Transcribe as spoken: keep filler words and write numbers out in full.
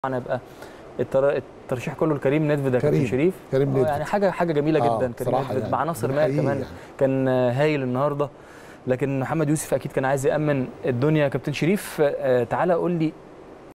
طبعا هيبقى الترشيح كله لكريم نيدفيد يا كابتن شريف. كريم نيدفيد يعني حاجه حاجه جميله آه جدا. كريم نيدفيد يعني مع ناصر ماهر كمان يعني. كان هايل النهارده، لكن محمد يوسف اكيد كان عايز يامن الدنيا. يا كابتن شريف تعالى قول لي